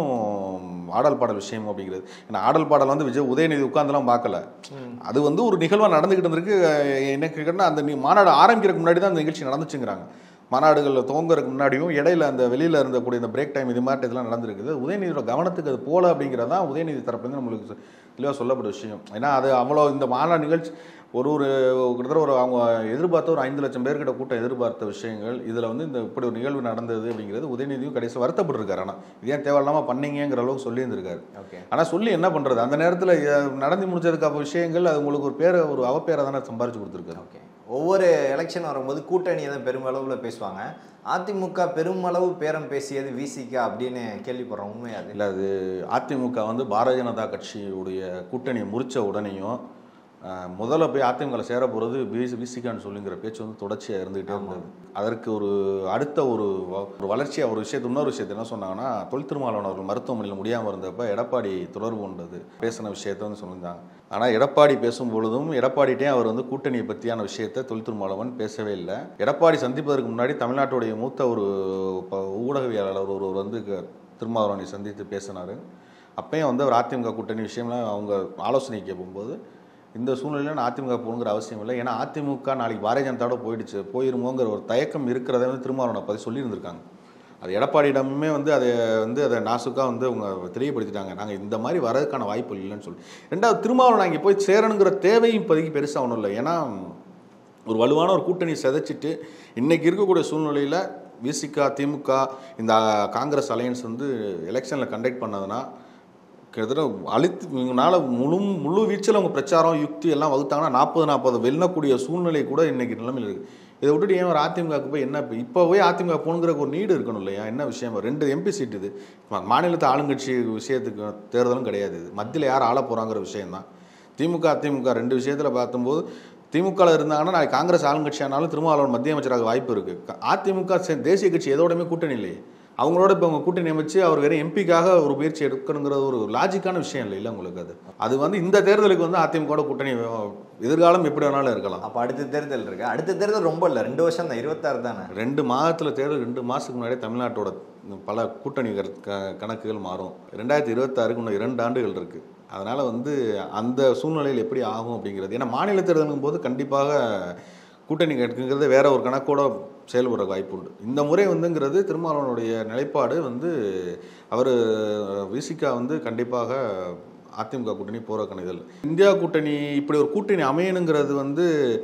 ஆடல் பாடல் விஷயமும் அப்படிங்கிறது. ஏன்னா ஆடல் பாடல் வந்து உதயநிதி உட்கார்ந்துலாம் பார்க்கல, அது வந்து ஒரு நிகழ்வாக நடந்துக்கிட்டு இருந்திருக்கு. என்ன கேட்குறேன்னா அந்த மாநாடு ஆரம்பிக்கிறதுக்கு முன்னாடி தான் அந்த நிகழ்ச்சி நடந்துச்சுங்கிறாங்க. மாநாடுகள் துவங்குறதுக்கு முன்னாடியும் இடையில அந்த வெளியில் இருந்தக்கூடிய இந்த பிரேக் டைம் இது மாதிரி இதெல்லாம் நடந்திருக்குது. உதயநிதியோட கவனத்துக்கு அது போல அப்படிங்கிறது தான் உதயநிதி தரப்புலேருந்து நம்மளுக்கு தெளிவாக சொல்லப்பட்ட விஷயம். ஏன்னா அது அவ்வளோ இந்த மாநாடு நிகழ்ச்சி கிட்டத்தட்ட ஒரு அவங்க எதிர்பார்த்த ஒரு 5 லட்சம் பேர்கிட்ட கூட்டம் எதிர்பார்த்த விஷயங்கள் இதில் வந்து இந்த இப்படி ஒரு நிகழ்வு நடந்தது அப்படிங்கிறது உதயநிதியும் கடைசியில் வருத்தப்பட்டிருக்காரு. ஆனால் இது ஏன் தேவையில்லாமல் பண்ணீங்கிற அளவுக்கு சொல்லியிருந்திருக்காரு. ஆனால் சொல்லி என்ன பண்ணுறது, அந்த நேரத்தில் நடந்து முடிச்சதுக்கு அப்போ விஷயங்கள் அது உங்களுக்கு ஒரு அவப்பேரை தானே சம்பாரிச்சு கொடுத்துருக்காரு. ஓகே, ஒவ்வொரு எலெக்ஷன் வரும்போது கூட்டணியை தான் பெருமளவில் பேசுவாங்க. அதிமுக பெருமளவு பேரம் பேசியது விசிக அப்படின்னு கேள்விப்படுறோம். உண்மையாது இல்லை, அது அதிமுக வந்து பாரதிய ஜனதா கட்சியுடைய கூட்டணியை முறித்த உடனேயும் முதல்ல போய் அதிமுக சேர போகிறது விசிகான்னு சொல்லுங்கிற பேச்சு வந்து தொடர்ச்சியாக இருந்துகிட்டே இருந்தது. அதற்கு அடுத்த ஒரு வளர்ச்சியாக ஒரு விஷயத்தை இன்னொரு விஷயத்தை என்ன சொன்னாங்கன்னா, தொல் திருமாவளவன் அவர்கள் மருத்துவமனையில் முடியாமல் இருந்தப்போ எடப்பாடி தொடர்பு கொண்டது பேசின விஷயத்த வந்து சொல்லியிருந்தாங்க. ஆனால் எடப்பாடி பேசும் பொழுதும் எடப்பாடிட்டே அவர் வந்து கூட்டணியை பற்றியான விஷயத்தை தொல் திருமாவளவன் பேசவே இல்லை. எடப்பாடி சந்திப்பதற்கு முன்னாடி தமிழ்நாட்டுடைய மூத்த ஒரு ஊடகவியலாளர் ஒருவர் வந்து திருமாவளவனை சந்தித்து பேசினார். அப்பயும் வந்து அவர் அதிமுக கூட்டணி விஷயம்லாம் அவங்க ஆலோசனை கேட்கும்போது இந்த சூழ்நிலையில் நான் அதிமுக போகணுங்கிற அவசியம் இல்லை, ஏன்னா அதிமுக நாளைக்கு பாரதிய ஜனதாவோட போயிருமோங்கிற ஒரு தயக்கம் இருக்கிறத வந்து திருமாவளவனை பற்றி சொல்லியிருந்திருக்காங்க. அது எடப்பாடியிடமே வந்து அதை நாசுக்காக வந்து அவங்க தெரியப்படுத்திட்டாங்க, நாங்கள் இந்த மாதிரி வரதுக்கான வாய்ப்பு இல்லைன்னு சொல்லி. ரெண்டாவது திருமாவளவன் இங்கே போய் சேரணுங்கிற தேவையும் இப்போதைக்கு பெருசாக ஒன்றும் இல்லை. ஏன்னா ஒரு வலுவான ஒரு கூட்டணியை சிதைச்சிட்டு இன்றைக்கி இருக்கக்கூடிய சூழ்நிலையில் விசிக திமுக இந்த காங்கிரஸ் அலையன்ஸ் வந்து எலெக்ஷனில் கண்டக்ட் பண்ணதுன்னா கிட்டத்தட்ட இவங்களால முழு வீச்சில் அவங்க பிரச்சாரம் யுக்தி எல்லாம் வகுத்தாங்கன்னா 40 வெல்லக்கூடிய சூழ்நிலை கூட இன்னைக்கு நிலைமையில் இருக்குது. இதை விட்டுட்டு ஏன் ஒரு அதிமுகவுக்கு போய் என்ன இப்போ போய் அதிமுக போகணுங்கிற ஒரு நீடு இருக்கணும் இல்லையா? என்ன விஷயம், 2 MP சீட்டு இது மாநிலத்தை ஆளுங்கட்சி விஷயத்துக்கு தேர்தலும் கிடையாது, இது மத்தியில் யார் ஆள போகிறாங்கிற விஷயம்தான். திமுக அதிமுக 2 விஷயத்தில் பார்க்கும்போது திமுகவில் இருந்தாங்கன்னா நாளைக்கு காங்கிரஸ் ஆளுங்கட்சி ஆனாலும் திருமாவளவன் மத்திய அமைச்சராக வாய்ப்பு இருக்குது. அதிமுக தேசிய கட்சி எதோடமே கூட்டணி இல்லையே, அவங்களோட இப்போ அவங்க கூட்டணி அமைச்சு அவர் வேறு எம்பிக்காக ஒரு முயற்சி எடுக்கணுங்கிறது ஒரு லாஜிக்கான விஷயம் இல்லை உங்களுக்கு. அது வந்து இந்த தேர்தலுக்கு வந்து அதிமுக கூட்டணி எதிர்காலம் எப்படி வேணாலும் இருக்கலாம். அப்போ அடுத்த தேர்தல் இருக்கு, அடுத்த தேர்தல் ரொம்ப இல்லை, 2 வருஷம் தான், 26 தானே, 2 மாதத்தில் தேர்தல். 2 மாதத்துக்கு முன்னாடியே தமிழ்நாட்டோட பல கூட்டணி கணக்குகள் மாறும். 2026க்கு இன்னும் 2 ஆண்டுகள் இருக்குது. அதனால் வந்து அந்த சூழ்நிலையில் எப்படி ஆகும் அப்படிங்கிறது, ஏன்னா மாநில தேர்தலுங்கும் போது கண்டிப்பாக கூட்டணி கட்டுங்கிறது வேற ஒரு கணக்கோட செயல்படுற வாய்ப்பு உண்டு. இந்த முறை வந்துங்கிறது திருமாவளவனுடைய நிலைப்பாடு வந்து அவர் விசிக வந்து கண்டிப்பாக அதிமுக கூட்டணி போகிறக்கான இதில் இந்தியா கூட்டணி இப்படி ஒரு கூட்டணி அமையணுங்கிறது வந்து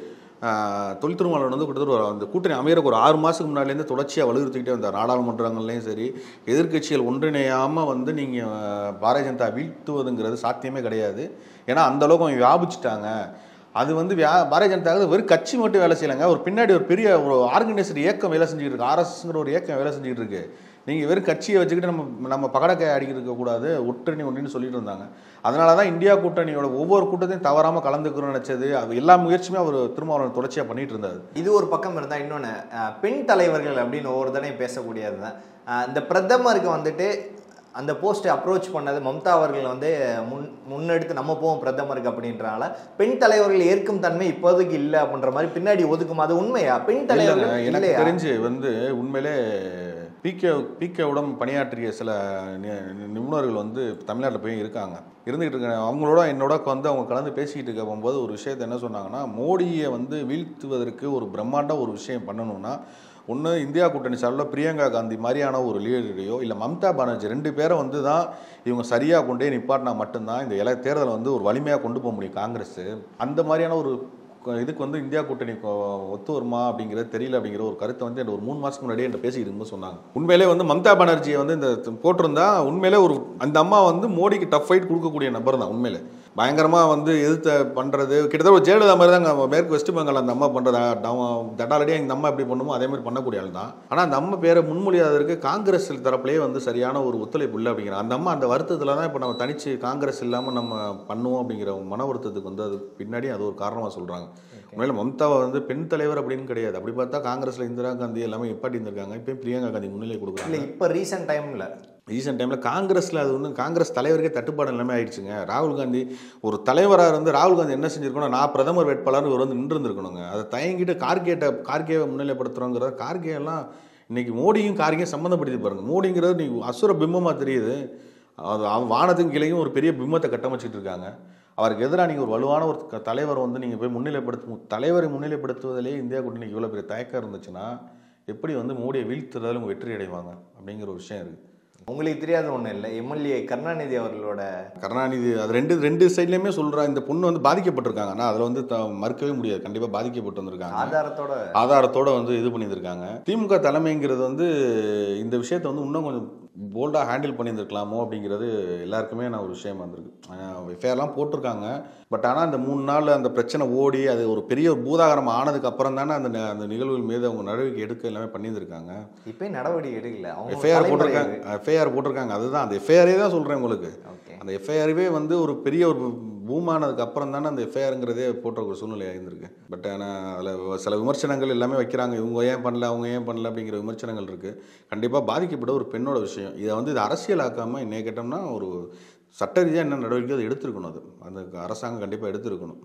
தொல் திருமாவளவன் வந்து கிட்டத்தட்ட அந்த கூட்டணி அமையறக்கு ஒரு 6 மாதத்துக்கு முன்னாடிலேருந்து தொடர்ச்சியாக வலியுறுத்திக்கிட்டே வந்தார். நாடாளுமன்றங்கள்லையும் சரி எதிர்கட்சிகள் ஒன்றிணையாமல் வந்து நீங்கள் பாரதிய ஜனதா வீழ்த்துவதுங்கிறது சாத்தியமே கிடையாது, ஏன்னா அந்தளவுக்கு அவங்க வியாபிச்சிட்டாங்க. அது வந்து பாரதிய ஜனதா வெறும் கட்சி மட்டும் வேலை செய்யலைங்க, ஒரு பின்னாடி ஒரு பெரிய ஒரு ஆர்கனைசேஷன் இயக்கம் வேலை செஞ்சுக்கிட்டு இருக்கு, RSSங்கிற ஒரு இயக்கம் வேலை செஞ்சுக்கிட்டு இருக்கு. நீங்கள் வெறும் கட்சியை வச்சுக்கிட்டு நம்ம பகடக்காய் அடிக்கிட்டு இருக்கக்கூடாது, ஒன்றின்னு சொல்லிட்டு இருந்தாங்க. அதனால தான் இந்தியா கூட்டணியோட ஒவ்வொரு கூட்டத்தையும் தவறாமல் கலந்துக்கணும்னு நினச்சது, அது எல்லா முயற்சியுமே அவர் திருமாவளவன் தொடர்ச்சியாக பண்ணிட்டு இருந்தார். இது ஒரு பக்கம் இருந்தால் இன்னொன்று பெண் தலைவர்கள் அப்படின்னு ஒவ்வொரு தடவை பேசக்கூடியது தான். இந்த பிரதமருக்கு வந்துட்டு அந்த போஸ்ட்டை அப்ரோச் பண்ணது மம்தா அவர்கள் வந்து முன்னெடுத்து நம்ம போவோம் பிரதமருக்கு அப்படின்றனால பெண் தலைவர்கள் ஏற்கும் தன்மை இப்போதைக்கு இல்லை அப்படின்ற மாதிரி பின்னாடி ஒதுக்கும். அது உண்மையா? பெண் தலைவர்கள் எனக்கு தெரிஞ்சு வந்து உண்மையிலே பிகேவுடன் பணியாற்றிய சில நிபுணர்கள் வந்து தமிழ்நாட்டில் போய் இருந்துகிட்டு இருக்காங்க. அவங்களோட என்னோட வந்து அவங்க கலந்து பேசிக்கிட்டு இருக்க போகும்போது ஒரு விஷயத்தை என்ன சொன்னாங்கன்னா, மோடியை வந்து வீழ்த்துவதற்கு ஒரு பிரம்மாண்ட ஒரு விஷயம் பண்ணணும்னா ஒன்று இந்தியா கூட்டணி சார்பில் பிரியங்கா காந்தி மாதிரியான ஒரு லீடரையோ இல்லை மம்தா பானர்ஜி 2 பேரை வந்து தான் இவங்க சரியாக கொண்டே நிப்பாட்டினா மட்டும்தான் இந்த தேர்தலை வந்து ஒரு வலிமையாக கொண்டு போக முடியும் காங்கிரஸ். அந்த மாதிரியான ஒரு இதுக்கு வந்து இந்தியா கூட்டணி ஒத்து வருமா அப்படிங்கிறது தெரியல அப்படிங்கிற ஒரு கருத்தை வந்து ஒரு 3 மாதத்துக்கு முன்னாடியே என்கிட்ட பேசிக்கிட்டு இருக்கும்போது சொன்னாங்க. உண்மையிலே வந்து மம்தா பானர்ஜியை வந்து இந்த போட்டிருந்தா உண்மையிலே அந்த அம்மா வந்து மோடிக்கு டஃப் ஃபைட் கொடுக்கக்கூடிய நபர் தான். உண்மையிலே பயங்கரமாக வந்து எதிர்த்த பண்ணுறது கிட்டத்தட்ட ஒரு ஜெயலலிதா மாதிரி தான் மேற்கு வெஸ்ட் பெங்கால் அந்த அம்மா பண்ணுறது தட்டாலடியாக இந்த அம்மா எப்படி பண்ணுமோ அதே மாதிரி பண்ணக்கூடிய ஆள் தான். ஆனால் அந்த அம்மா பேரை முன்மொழியாததற்கு காங்கிரஸ் தரப்புலேயே வந்து சரியான ஒரு ஒத்துழைப்பு இல்லை அப்படிங்கிற அந்த அம்மா அந்த வருத்தத்தில் தான் இப்போ நம்ம தனிச்சு காங்கிரஸ் இல்லாமல் நம்ம பண்ணுவோம் அப்படிங்கிற மன வருத்தத்துக்கு வந்து அது பின்னாடி அது ஒரு காரணமாக சொல்கிறாங்க. உண்மையில மம்தாவை வந்து பெண் தலைவர் அப்படின்னு கிடையாது. அப்படி பார்த்தா காங்கிரஸில் இந்திரா காந்தி எல்லாமே எப்பாட்டி இருந்திருக்காங்க. இப்போ பிரியங்கா காந்தி முன்னிலை கொடுக்குறாங்க. இப்போ ரீசெண்ட் டைமில் காங்கிரஸில் அது வந்து காங்கிரஸ் தலைவருக்கே தட்டுப்பாடு எல்லாமே ஆயிடுச்சுங்க. ராகுல் காந்தி ஒரு தலைவராக இருந்து ராகுல் காந்தி என்ன செஞ்சிருக்கணும், நான் பிரதமர் வேட்பாளர் இவர் வந்து நின்று இருந்திருக்கணுங்க. அதை தயங்கிட்டு கார்கேவை முன்னிலைப்படுத்துகிறோங்கிறத கார்கேயெல்லாம் இன்னைக்கு மோடியும் கார்கேயும் சம்மந்தப்படுத்தி பாருங்க. மோடிங்கிறது நீ அசுர பிம்பமாக தெரியுது. அது வானத்துக்கு கீழேயும் ஒரு பெரிய பிம்பத்தை கட்டமைச்சிட்டு இருக்காங்க. அவருக்கு எதிராக நீங்கள் ஒரு வலுவான ஒரு தலைவர் வந்து நீங்கள் போய் தலைவரை முன்னிலைப்படுத்துவதிலே இந்தியா கூட்டணிக்கு இவ்வளோ பெரிய தயக்கம் இருந்துச்சுன்னா எப்படி வந்து மோடியை வீழ்த்துறதில் அவங்க வெற்றி அடைவாங்க அப்படிங்கிற ஒரு விஷயம் இருக்குது. உங்களுக்கு தெரியாத ஒன்றும் இல்லை, எம்எல்ஏ கருணாநிதி அவர்களோட அது ரெண்டு சைட்லேயுமே சொல்கிறா. இந்த பொண்ணு வந்து பாதிக்கப்பட்டிருக்காங்க. ஆனால் அதில் வந்து மறுக்கவே முடியாது. கண்டிப்பாக பாதிக்கப்பட்டு வந்திருக்காங்க. ஆதாரத்தோட வந்து இது பண்ணியிருக்காங்க. திமுக தலைமைங்கிறது வந்து இந்த விஷயத்தை வந்து இன்னும் கொஞ்சம் போல்டாக ஹேண்டில் பண்ணியிருந்துருக்கலாமோ அப்படிங்கிறது எல்லாருக்குமே நான் ஒரு விஷயம் வந்திருக்கு. எஃப்ஐஆர்லாம் போட்டிருக்காங்க. பட் ஆனால் அந்த 3 நாள் அந்த பிரச்சனை ஓடி அது ஒரு பெரிய பூதாகரம் ஆனதுக்கு அப்புறம் தானே அந்த நிகழ்வுகள் மீது அவங்க நடவடிக்கை எடுக்க எல்லாமே பண்ணியிருக்காங்க. இப்போ நடவடிக்கை எடுக்கல. எஃப்ஐஆர் போட்டிருக்காங்க. அதுதான் அந்த எஃப்ஐஆரே தான் சொல்கிறேன் உங்களுக்கு. அந்த எஃப்ஐஆரவே வந்து ஒரு பெரிய ஒரு பூமானதுக்கு அப்புறம் தானே அந்த எஃப்ஐஆருங்கிறதே போட்ட ஒரு சூழ்நிலை ஆயிருந்திருக்கு. பட் ஆனால் அதில் சில விமர்சனங்கள் எல்லாமே வைக்கிறாங்க. இவங்க ஏன் பண்ணல அவங்க ஏன் பண்ணல அப்படிங்கிற விமர்சனங்கள் இருக்குது. கண்டிப்பாக பாதிக்கப்பட்ட ஒரு பெண்ணோட விஷயம். இதை வந்து இது அரசியலாக்காமல் இன்னைக்கு கேட்டோம்னா ஒரு சட்ட ரீதியாக என்ன நடவடிக்கை அது எடுத்துருக்கணும். அது அந்த அரசாங்கம் கண்டிப்பாக எடுத்துருக்கணும்.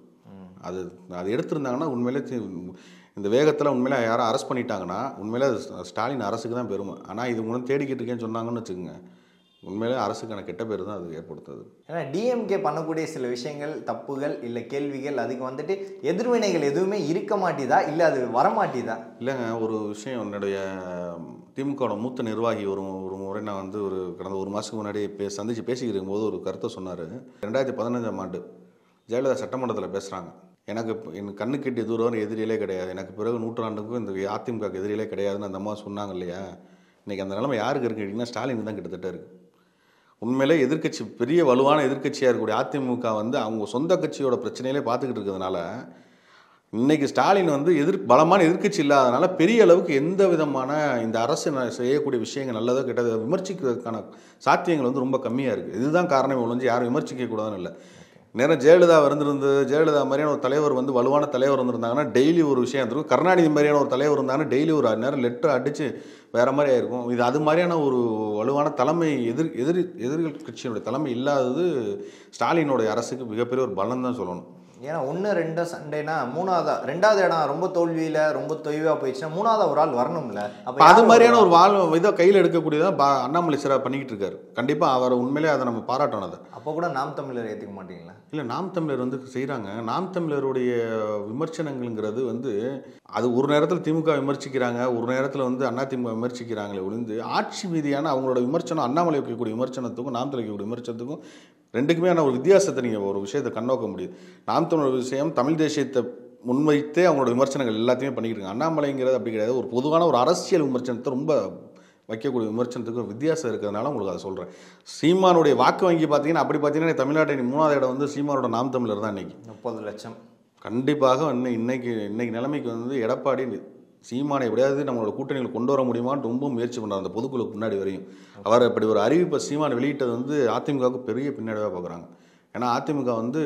அது எடுத்திருந்தாங்கன்னா உண்மையிலே இந்த வேகத்தில் உண்மையிலே யாரும் அரெஸ்ட் பண்ணிட்டாங்கன்னா உண்மையிலே அது ஸ்டாலின் அரசுக்கு தான் பெருமை. ஆனால் இது மூலம் தேடிக்கிட்டு இருக்கேன்னு சொன்னாங்கன்னு வச்சுக்கோங்க, உண்மையிலே அரசுக்கான கெட்ட பேர் தான் அது ஏற்படுத்துது. ஏன்னா டிஎம்கே பண்ணக்கூடிய சில விஷயங்கள் தப்புகள் இல்லை கேள்விகள் அதுக்கு வந்துட்டு எதிர்வினைகள் எதுவுமே இருக்க மாட்டேதா இல்லை அது வரமாட்டேதா? இல்லைங்க, ஒரு விஷயம் என்னுடைய திமுகவோட மூத்த நிர்வாகி ஒரு முறை நான் வந்து கடந்த 1 மாதத்துக்கு முன்னாடி சந்தித்து பேசிக்கிருக்கும் போது ஒரு கருத்தை சொன்னார். 2015ஆம் ஆண்டு ஜெயலலிதா சட்டமன்றத்தில் பேசுகிறாங்க. என் கண்ணு கெட்டிய தூரம் எதிரியிலே கிடையாது, எனக்கு பிறகு 100 இந்த அதிமுக எதிரியிலே கிடையாதுன்னு அந்த அம்மா சொன்னாங்க இல்லையா. இன்றைக்கி அந்த நிலைமை யாருக்கு இருக்குன்னு கேட்டிங்கன்னா ஸ்டாலின் தான் கிட்டத்தட்ட இருக்குது. உண்மையிலே எதிர்க்கட்சி பெரிய வலுவான எதிர்க்கட்சியாக இருக்கக்கூடிய அதிமுக வந்து அவங்க சொந்த கட்சியோட பிரச்சனையிலே பார்த்துக்கிட்டு இருக்கிறதுனால இன்றைக்கி ஸ்டாலின் வந்து பலமான எதிர்க்கட்சி இல்லாதனால பெரிய அளவுக்கு எந்த விதமான இந்த அரசு செய்யக்கூடிய விஷயங்கள் நல்லதோ கெட்டதோ விமர்சிக்கிறதுக்கான சாத்தியங்கள் வந்து ரொம்ப கம்மியாக இருக்குது. இதுதான் காரணம். ஒழிஞ்சு யாரும் விமர்சிக்கக்கூடாதுன்னு இல்லை. நேரம் ஜெயலலிதா ஜெயலலிதா மாதிரியான ஒரு தலைவர் வந்து வலுவான தலைவர் இருந்திருந்தாங்கன்னா டெய்லி ஒரு விஷயம் இருந்திருக்கும். கருணாநிதி மாதிரியான ஒரு தலைவர் இருந்தாங்கன்னா டெய்லி ஒரு நேரம் லெட்டர் அடித்து வேறு மாதிரி ஆயிருக்கும். இது அது மாதிரியான ஒரு வலுவான தலைமை எதிர்கட்சியினுடைய தலைமை இல்லாதது ஸ்டாலினுடைய அரசுக்கு மிகப்பெரிய ஒரு பலம் தான் சொல்லணும். ஏன்னா 1-2 சண்டைனா 2வது இடம் ரொம்ப தோல்வியில் ரொம்ப தொய்வாக போயிடுச்சுன்னா 3வது ஒரு ஆள் வரணும்ல. அப்போ அது மாதிரியான ஒரு இதை கையில் எடுக்கக்கூடியதான் அண்ணாமலை சிறா பண்ணிக்கிட்டு இருக்காரு. கண்டிப்பாக அவர் உண்மையிலே அதை நம்ம பாராட்டணும். அதை அப்போ கூட நாம் தமிழர் ஏற்றுக்க மாட்டீங்களா? இல்லை, நாம் தமிழர் வந்து செய்கிறாங்க. நாம் தமிழருடைய விமர்சனங்கள்ங்கிறது வந்து அது ஒரு நேரத்தில் திமுக விமர்சிக்கிறாங்க, ஒரு நேரத்தில் வந்து அதிமுக விமர்சிக்கிறாங்களே ஒழிந்து ஆட்சி மீதியான அவங்களோட விமர்சனம் அண்ணாமலை வைக்கக்கூடிய விமர்சனத்துக்கும் நாம் தமிழ் வைக்கக்கூடிய விமர்சனத்துக்கும் ரெண்டுக்குமே ஒரு வித்தியாசத்தை நீங்கள் ஒரு விஷயத்தை கண்ணோக்க முடியுது. நாம் தமிழ் விஷயம் தமிழ் தேசியத்தை முன்வைத்தே அவங்களோட விமர்சனங்கள் எல்லாத்தையுமே பண்ணிக்கிட்டு இருக்காங்க. அண்ணாமலைங்கிறது அப்படி கிடையாது. ஒரு பொதுவான ஒரு அரசியல் விமர்சனத்தை ரொம்ப வைக்கக்கூடிய விமர்சனத்துக்கு ஒரு வித்தியாசம் இருக்கிறதுனால உங்களுக்கு அதை சொல்கிறேன். சீமானுடைய வாக்கு வங்கி பார்த்தீங்கன்னா அப்படி பார்த்தீங்கன்னா தமிழ்நாட்டின் 3வது இடம் வந்து சீமானோட நாம் தமிழர் தான். இன்றைக்கி 30 லட்சம். கண்டிப்பாக இன்னைக்கு நிலைமைக்கு வந்து எடப்பாடி சீமானை எப்படியாவது நம்மளோட கூட்டணியில் கொண்டு வர முடியுமான்னு ரொம்ப முயற்சி பண்ணுறாங்க. அந்த பொதுக்குழுக்கு முன்னாடி வரையும் அவர் அப்படி ஒரு அறிவிப்பை சீமானை வெளியிட்டது வந்து அதிமுகவுக்கு பெரிய பின்னடைவாக பார்க்குறாங்க. ஏன்னா அதிமுக வந்து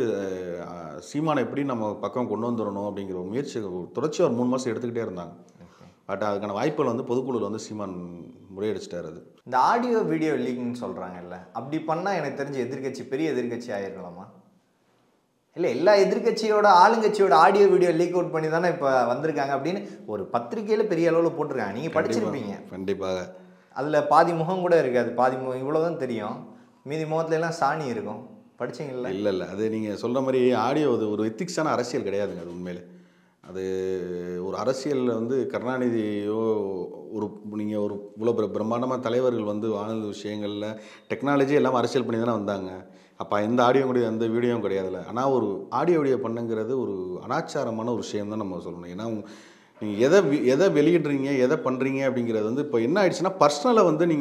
சீமானை எப்படி நம்ம பக்கம் கொண்டு வந்துடணும் அப்படிங்கிற ஒரு முயற்சி தொடர்ச்சியாக ஒரு 3 மாதம் எடுத்துக்கிட்டே இருந்தாங்க. பட் அதுக்கான வாய்ப்புகள் வந்து பொதுக்குழுவில் வந்து சீமான் முறையடிச்சிட்டார். அது இந்த ஆடியோ வீடியோ லீக்னு சொல்கிறாங்கல்ல, அப்படி பண்ணால் எனக்கு தெரிஞ்ச பெரிய எதிர்கட்சி ஆகிருக்கலாமா? இல்லை, எல்லா எதிர்கட்சியோட ஆளுங்கட்சியோட ஆடியோ வீடியோ லீக் அவுட் பண்ணி தானே இப்போ வந்திருக்காங்க அப்படின்னு ஒரு பத்திரிகையில் பெரிய அளவில் போட்டிருக்காங்க. நீங்கள் படிச்சிருப்பீங்க கண்டிப்பாக. அதில் பாதி முகம் கூட இருக்காது, பாதி முகம் இவ்வளோதான் தெரியும், மீதி முகத்துல எல்லாம் சாணி இருக்கும். படிச்சிங்களா? இல்லை, அது நீங்கள் சொல்கிற மாதிரி ஆடியோ அது ஒரு எத்திக்ஸான அரசியல் கிடையாதுங்க. அது உண்மையிலே அது ஒரு அரசியலில் வந்து கருணாநிதியோ நீங்கள் ஒரு இவ்வளோ பிரம்மாண்டமாக தலைவர்கள் வந்து வாழ்ந்த விஷயங்களில் டெக்னாலஜி எல்லாம் அரசியல் பண்ணி தானே வந்தாங்க. அப்போ இந்த ஆடியோ கிடையாது, அந்த வீடியோவும் கிடையாதுல்ல. ஆனால் ஒரு ஆடியோ வீடியோ பண்ணுங்கிறது ஒரு அனாச்சாரமான ஒரு விஷயம் தான் நம்ம சொல்லணும். ஏன்னா நீங்கள் எதை வெளியிடுறீங்க எதை பண்ணுறீங்க அப்படிங்கிறது வந்து இப்போ என்ன ஆயிடுச்சுன்னா பர்சனலை வந்து நீங்கள்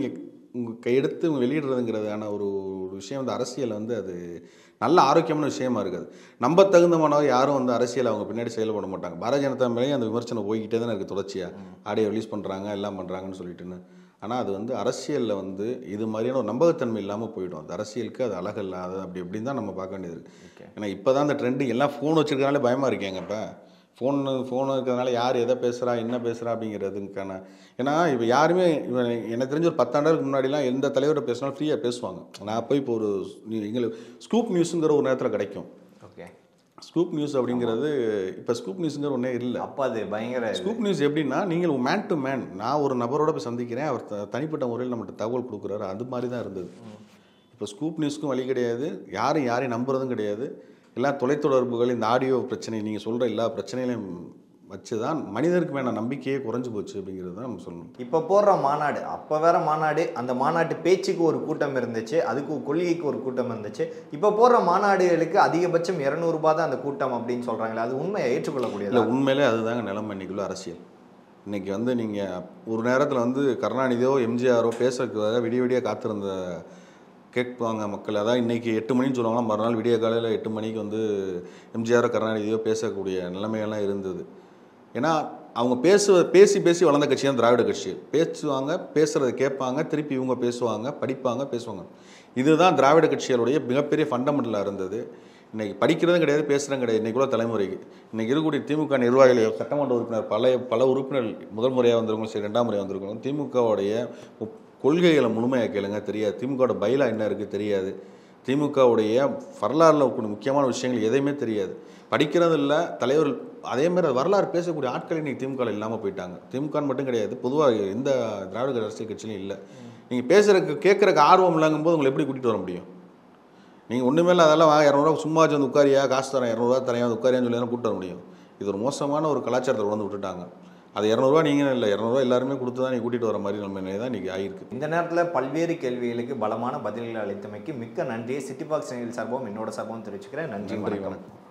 எடுத்து வெளியிடுறதுங்கிறதான ஒரு விஷயம் வந்து அரசியல் வந்து அது நல்ல ஆரோக்கியமான விஷயமா இருக்காது. நம்ப தகுந்தமானவர் யாரும் வந்து அரசியல் அவங்க பின்னாடி செயல்பட மாட்டாங்க. பாரதிய ஜனதா மேலேயும் அந்த விமர்சனம் போய்கிட்டே தானே இருக்குது தொடர்ச்சியாக. ஆடியோ ரிலீஸ் பண்ணுறாங்க எல்லாம் பண்ணுறாங்கன்னு சொல்லிட்டுன்னு. ஆனால் அது வந்து அரசியலில் வந்து இது மாதிரியான ஒரு நம்பகத்தன்மை இல்லாமல் போயிடும். அது அரசியலுக்கு அது அழகில்லாத அப்படி இப்படின்னு தான் நம்ம பார்க்க வேண்டியது இருக்குது. ஏன்னா இப்போ தான் அந்த ட்ரெண்டு எல்லாம் ஃபோன் வச்சுருக்கனாலே பயமாக இருக்கேங்க. இப்போ ஃபோன் இருக்கிறதுனால யார் எதை பேசுகிறா என்ன பேசுகிறா அப்படிங்கிறதுக்கான. ஏன்னா இப்போ யாருமே எனக்கு தெரிஞ்ச ஒரு 10 ஆண்டுகளுக்கு முன்னாடிலாம் எந்த தலைவரை பேசினாலும் ஃப்ரீயாக பேசுவாங்க. நான் போய் இப்போ ஒரு எங்களுக்கு ஸ்கூப் நியூஸுங்கிற ஒரு நேரத்தில் கிடைக்கும். ஓகே, ஸ்கூப் நியூஸ் அப்படிங்கிறது இப்போ ஸ்கூப் நியூஸுங்கிற ஒன்றே இல்லை. அப்போ அது பயங்கர ஸ்கூப் நியூஸ் எப்படின்னா நீங்கள் மேன் டு மேன், நான் ஒரு நபரோட போய் சந்திக்கிறேன், அவர் தனிப்பட்ட முறையில் நம்மகிட்ட தகவல் கொடுக்குறாரு, அது மாதிரி தான் இருந்தது. இப்போ ஸ்கூப் நியூஸ்க்கும் வழி கிடையாது, யாரையும் நம்புறதும் கிடையாது. எல்லாம் தொலைத்தொடர்புகள், இந்த ஆடியோ பிரச்சனை, நீங்கள் சொல்கிற எல்லா பிரச்சனைகளையும் வச்சு தான் மனிதருக்கு வேணால் நம்பிக்கையே குறைஞ்சி போச்சு அப்படிங்கிறது தான் நம்ம சொல்லணும். இப்போ போடுற மாநாடு, அப்போ வேற மாநாடு, அந்த மாநாட்டு பேச்சுக்கு ஒரு கூட்டம் இருந்துச்சு, அதுக்கு கொள்கைக்கு ஒரு கூட்டம் இருந்துச்சு. இப்போ போடுற மாநாடுகளுக்கு அதிகபட்சம் 200 ரூபாய் தான் அந்த கூட்டம் அப்படின்னு சொல்கிறாங்களே, அது உண்மையை ஏற்றுக்கொள்ளக்கூடியது இல்லை? உண்மையிலே அதுதாங்க நிலைமை இன்னைக்குள்ள அரசியல். இன்றைக்கி வந்து நீங்கள் ஒரு நேரத்தில் வந்து கருணாநிதியோ எம்ஜிஆரோ பேசுறதுக்காக விடிய விடிய காத்திருந்த கேட்பாங்க மக்கள். அதான் இன்றைக்கி 8 மணின்னு சொல்லுவாங்கன்னா மறுநாள் விடிய காலையில் 8 மணிக்கு வந்து எம்ஜிஆரோ கருணாநிதியோ பேசக்கூடிய நிலைமையெல்லாம் இருந்தது. ஏன்னா அவங்க பேசி பேசி வளர்ந்த கட்சி தான் திராவிட கட்சி. பேசுவாங்க, பேசுகிறத கேட்பாங்க, திருப்பி இவங்க பேசுவாங்க, படிப்பாங்க, பேசுவாங்க. இதுதான் திராவிட கட்சிகளுடைய மிகப்பெரிய ஃபண்டமெண்டலாக இருந்தது. இன்றைக்கி படிக்கிறதும் கிடையாது, பேசுகிறதும் கிடையாது. இன்றைக்குள்ள தலைமுறைக்கு இன்றைக்கி இருக்கக்கூடிய திமுக நிர்வாகிகள், சட்டமன்ற உறுப்பினர், பல உறுப்பினர்கள் முதல் முறையாக வந்திருக்கணும், சரி 2ஆம் முறையாக வந்திருக்கணும். திமுகவுடைய கொள்கைகளை முழுமையாக கேளுங்க, தெரியாது. திமுகவோட பைலா என்ன இருக்குது தெரியாது. திமுகவுடைய வரலாறுல முக்கியமான விஷயங்கள் எதையுமே தெரியாது. படிக்கிறது இல்லை தலைவர்கள். அதேமாதிரி வரலாறு பேசக்கூடிய ஆட்கள் இன்றைக்கி திமுகவில் இல்லாமல் போயிட்டாங்க. திமுகன்னு மட்டும் கிடையாது, பொதுவாக எந்த திராவிட அரசியல் கட்சியிலும் இல்லை. நீங்கள் பேசுகிறதுக்கு கேட்குறக்கு ஆர்வம் இல்லைங்கும் போது உங்களை எப்படி கூட்டிகிட்டு வர முடியும்? நீங்கள் ஒன்றுமே இல்லை, அதெல்லாம் 200 ரூபா சும்மா வந்து உட்காரியா, காசு தரேன் 200 ரூபா தரையா வந்து உட்காரியான்னு சொல்லி தான் கூப்பிட்டு வர முடியும். இது ஒரு மோசமான ஒரு கலாச்சாரத்தை வந்து விட்டுட்டாங்க. அது 200 ரூபா நீங்கள் இல்லை, 200 ரூபா எல்லாருமே கொடுத்து தான் நீங்கள் கூட்டிகிட்டு வர மாதிரி நம்ம தான் இன்றைக்கி ஆகிருக்கு. இந்த நேரத்தில் பல்வேறு கேள்விகளுக்கு பலமான பதில்கள் அளித்தமைக்கு மிக்க நன்றியை சிட்டி பாக்ஸ் சேனல் சார்பாகவும் என்னோட சார்பாகவும் தெரிவிச்சுக்கிறேன். நன்றி, வணக்கம்.